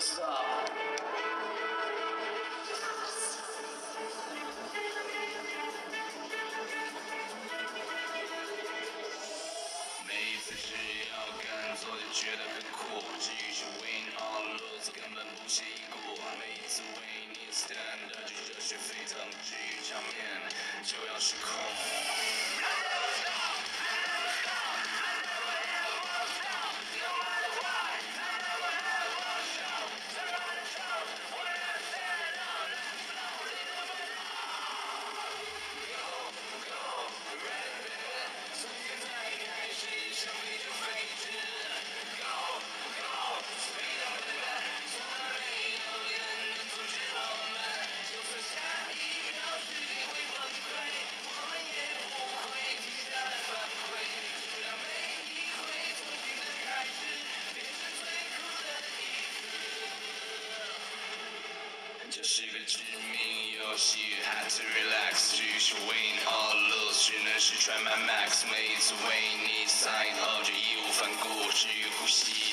stop。每一次只要敢做就觉得很酷，至于是 win or lose 根本不屑一顾。每一次为你 stand up 就热血沸腾，至于场面就要失控。这是个致命游戏 ，had to relax。至于是 win or lose， 只能是 try my max。每一次为你 sign up 就义无反顾，至于呼吸。